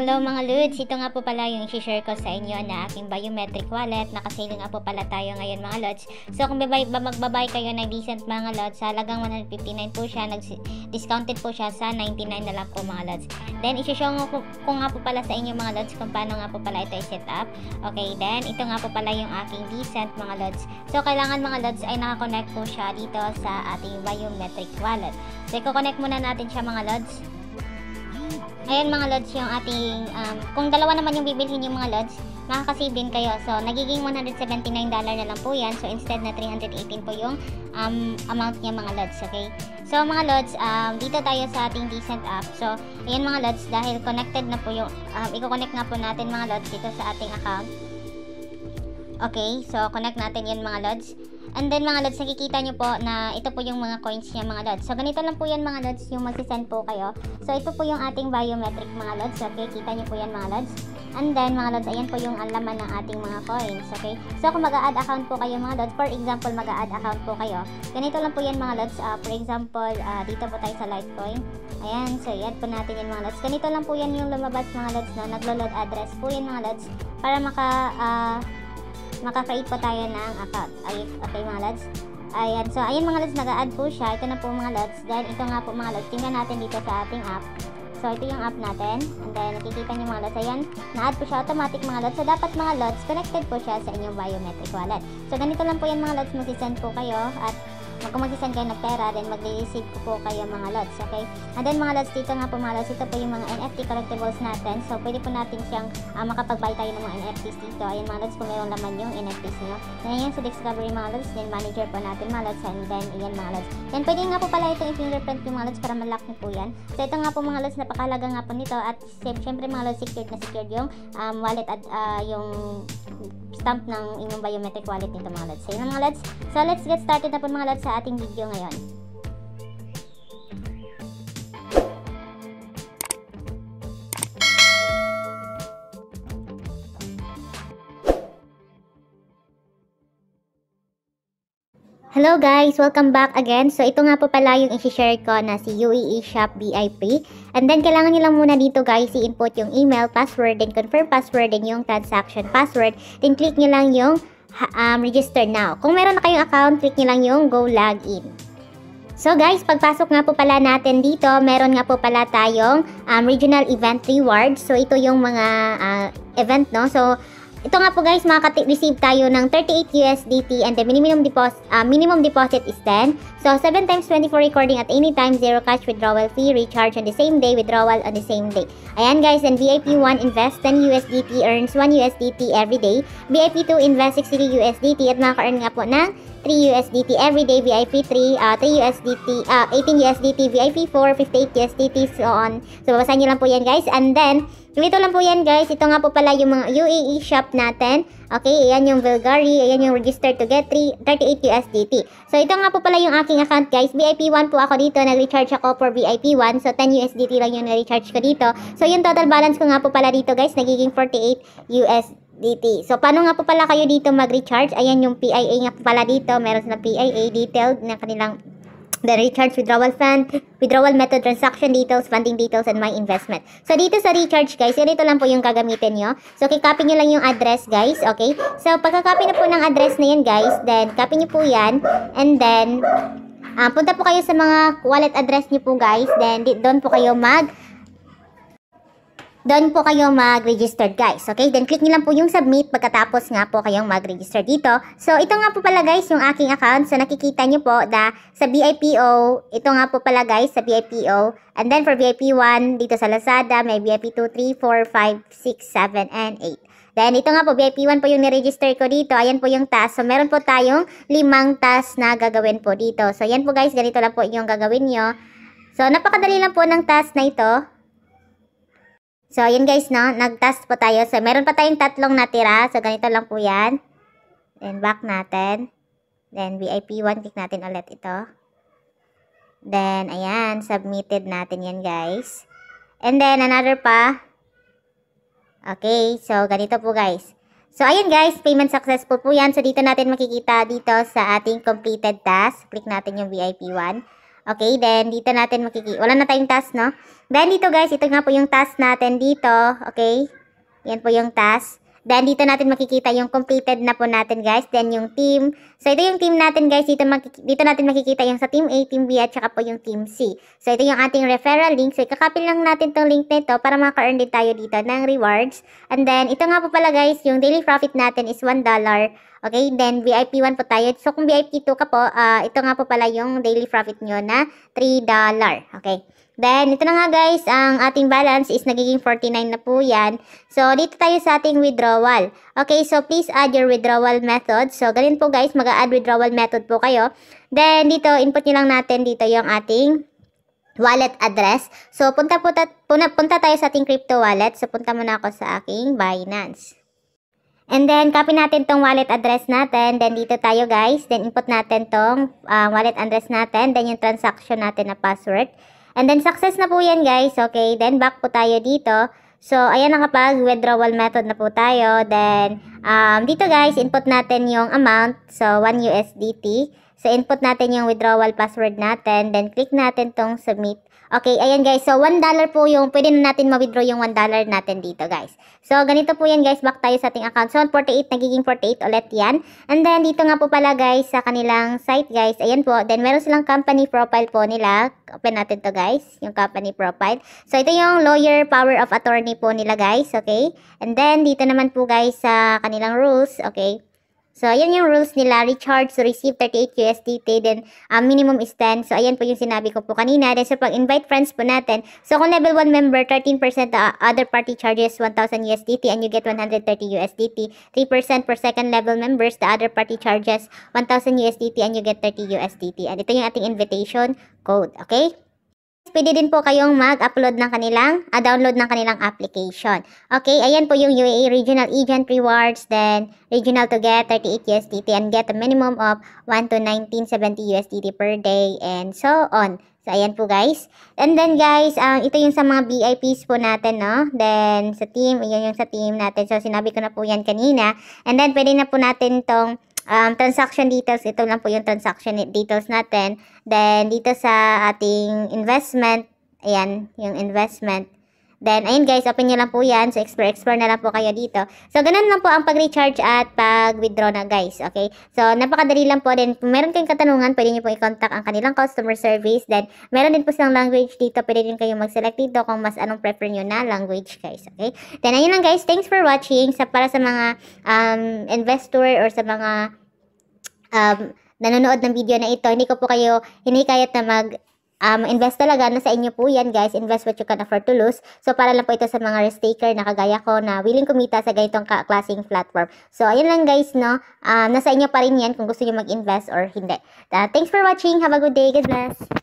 Hello mga Lods, ito nga po pala yung i-share ko sa inyo na aking biometric wallet. Nakasale nga po pala tayo ngayon mga Lods. So kung magbabay kayo ng decent mga Lods, halagang 159 po siya, discounted po siya sa 99 na lang po mga Lods. Then i-show ko nga po pala sa inyo mga Lods kung paano nga po pala ito i-set up. Okay, then ito nga po pala yung aking decent mga Lods. So kailangan mga Lods ay nakakonect po siya dito sa ating biometric wallet. So i-connect muna natin siya mga Lods. Ayan mga Lods yung ating, kung dalawa naman yung bibilhin yung mga Lods, makakasave din kayo. So, nagiging $179 na lang po yan. So, instead na 318 po yung amount niya mga Lods, okay? So, mga Lods, dito tayo sa ating decent app. So, ayan mga Lods, dahil connected na po yung, i-connect nga po natin mga Lods dito sa ating account. Okay, so, connect natin yan mga Lods. And then mga Lods, nakikita nyo po na ito po yung mga coins niya mga Lods. So ganito lang po yan mga Lods, yung magsisend po kayo. So ito po yung ating biometric mga Lods. Okay, kita nyo po yan mga Lods. And then mga Lods, ayan po yung alaman ng ating mga coins. Okay, so kung mag-a-add account po kayo mga Lods, for example mag-a-add account po kayo, ganito lang po yan mga Lods. For example, dito po tayo sa Litecoin. Ayan, so i-add po natin yan mga Lods. Ganito lang po yan yung lumabas mga Lods na naglo-load address po yan mga Lods para maka-create po tayo ng account. Okay mga Lods. Ayan. So, ayan mga Lods, nag-a-add po siya. Ito na po mga Lods. Then, ito nga po mga Lods. Tingnan natin dito sa ating app. So, ito yung app natin. And then, nakikita nyo mga Lods. Ayan. Na-add po siya automatic mga Lods. So, dapat mga Lods, connected po siya sa inyong biometric wallet. So, ganito lang po yan mga Lods. Magsisend po kayo. At kung magsisend kayo ng pera, then mag-receive po kayo mga Lods. Okay? And then mga Lods, dito nga po mga Lods. Ito po yung mga NFT collectibles natin. So, pwede po natin siyang makapag-buy tayo ng mga NFTs dito. Ayan mga Lods, kung mayroong laman yung NFTs nyo. Then, ayan sa Discovery mga Lods. Then, manager po natin mga Lods. And then, ayan mga Lods. Then, pwede nga po pala itong i-fingerprint yung mga Lods para ma-lock nyo po yan. So, ito nga po mga Lods, napakalaga nga po nito. At, syempre mga Lods, secured na secured yung wallet at yung stamp ng inyong biometric wallet nito mga Lods. So, yun mga Lods. So, let's get started na po mga Lods sa ating video ngayon. Hello guys! Welcome back again. So ito nga po pala yung i-share ko na si UAE Shop VIP. And then kailangan nyo lang muna dito guys i-input yung email, password, then confirm password, then yung transaction password. Then click nyo lang yung register now. Kung meron na kayong account, click nyo lang yung go login. So guys, pagpasok nga po pala natin dito, meron nga po pala tayong regional event rewards. So ito yung mga event, no? So ito nga po guys, makaka-receive tayo ng 38 USDT and the minimum deposit is 10. So 7 times 24 recording at any time, 0 cash withdrawal fee, recharge on the same day, withdrawal on the same day. Ayan guys, and VIP 1 invest 10 USDT, earns 1 USDT every day. VIP 2 invest 60 USDT at makaka-earn nga po ng 3 USDT every day. VIP 3, 3 USDT, 18 USDT, VIP 4, 58 USDT, so on. So babasahin nyo lang po yan guys. And then, ito lang po yan guys. Ito nga po pala yung mga UAE shop natin. Okay, ayan yung Bulgari, ayan yung register to get 38 USDT. So ito nga po pala yung aking account guys. VIP 1 po ako dito. Nag-recharge ako for VIP 1. So 10 USDT lang yung na-recharge ko dito. So yung total balance ko nga po pala dito guys, nagiging 48 USDT. So paano nga po pala kayo dito mag-recharge? Ayan yung PIA nga po pala dito. Meron silang PIA detailed na kanilang the recharge, withdrawal fund, withdrawal method, transaction details, funding details, and my investment. So, dito sa recharge, guys, ganito lang po yung gagamitin nyo. So, kikopy nyo lang yung address, guys, okay? So, pagka-copy na po ng address na yan, guys, then, copy nyo po yan, and then, punta po kayo sa mga wallet address nyo po, guys, then, doon po kayo mag-register guys. Okay? Then click nyo lang po yung submit pagkatapos nga po kayong mag-register dito. So ito nga po pala guys yung aking account. So nakikita nyo po na sa BIPO, ito nga po pala guys sa BIPO. And then for VIP 1 dito sa Lazada, may VIP 2, 3, 4, 5, 6, 7, and 8. Then ito nga po VIP 1 po yung ni-register ko dito. Ayan po yung task. So meron po tayong 5 tasks na gagawin po dito. So yan po guys, ganito lang po yung gagawin nyo. So napakadali lang po ng task na ito. So, yun guys, no? Nag-task po tayo. So, meron pa tayong 3 natira. So, ganito lang po yan. Then, back natin. Then, VIP 1, click natin ulit ito. Then, ayan. Submitted natin yan, guys. And then, another pa. Okay. So, ganito po, guys. So, ayun, guys. Payment successful po yan. So, dito natin makikita dito sa ating completed task. Click natin yung VIP 1. Okay, then dito natin wala na tayong task, no? Then dito guys, ito nga po yung task natin dito. Okay, yan po yung task. Then, dito natin makikita yung completed na po natin, guys. Then, yung team. So, ito yung team natin, guys. Dito natin makikita yung sa team A, team B, at saka po yung team C. So, ito yung ating referral link. So, ikakopy lang natin tong link nito para maka-earn din tayo dito ng rewards. And then, ito nga po pala, guys, yung daily profit natin is $1. Okay, then VIP 1 po tayo. So, kung VIP 2 ka po, ito nga po pala yung daily profit nyo na $3. Okay. Then, ito na nga guys, ang ating balance is nagiging 49 na po yan. So, dito tayo sa ating withdrawal. Okay, so please add your withdrawal method. So, ganun po guys, mag-add withdrawal method po kayo. Then, dito, input nyo lang natin dito yung ating wallet address. So, punta tayo sa ating crypto wallet. So, punta muna ako sa aking Binance. And then, copy natin tong wallet address natin. Then, dito tayo guys. Then, input natin tong wallet address natin. Then, yung transaction natin na password. And then, success na po yan, guys. Okay, then back po tayo dito. So, ayan, nakapag-withdrawal method na po tayo. Then, dito guys, input natin yung amount. So, 1 USDT. So, input natin yung withdrawal password natin. Then, click natin tong submit. Okay, ayan guys. So, $1 po yung, pwede na natin ma-withdraw yung $1 natin dito, guys. So, ganito po yan, guys. Back tayo sa ating account. So, 48, nagiging 48 ulit yan. And then, dito nga po pala, guys, sa kanilang site, guys. Ayan po. Then, meron silang company profile po nila. Open natin to, guys. Yung company profile. So, ito yung lawyer power of attorney po nila, guys. Okay. And then, dito naman po, guys, sa kanilang rules. Okay. So, ayan yung rules nila. Recharge to receive 38 USDT. Then, minimum is 10. So, ayan po yung sinabi ko po kanina. Then, so, pag invite friends po natin. So, kung level 1 member, 13% the other party charges 1,000 USDT and you get 130 USDT. 3% per second level members, the other party charges 1,000 USDT and you get 30 USDT. And ito yung ating invitation code. Okay? Pwede din po kayong mag-upload ng kanilang, download ng kanilang application. Okay, ayan po yung UAE Regional Agent Rewards, then Regional to get 38 USDT and get a minimum of 1 to 1970 USDT per day and so on. So, ayan po guys. And then guys, ito yung sa mga VIPs po natin, no? Then, sa team, yun yung sa team natin. So, sinabi ko na po yan kanina. And then, pwede na po natin tong transaction details, ito lang po yung transaction details natin. Then, dito sa ating investment, ayan, yung investment. Then, ayun guys, open nyo lang po yan. So, explore na lang po kayo dito. So, ganun lang po ang pag-recharge at pag-withdraw na guys, okay? So, napakadali lang po din. Kung meron kayong katanungan, pwede nyo po i-contact ang kanilang customer service. Then, meron din po silang language dito. Pwede din kayong mag-select dito kung mas anong prefer nyo na language guys, okay? Then, ayun lang guys. Thanks for watching. Para sa mga investor or sa mga nanonood ng video na ito, hindi ko po kayo hinikayat na invest talaga, nasa inyo po yan guys, invest what you can afford to lose. So para lang po ito sa mga risk taker na kagaya ko na willing kumita sa ganitong klaseng platform. So ayun lang guys, no, nasa inyo pa rin yan kung gusto nyo mag-invest or hindi. Thanks for watching, have a good day, God bless.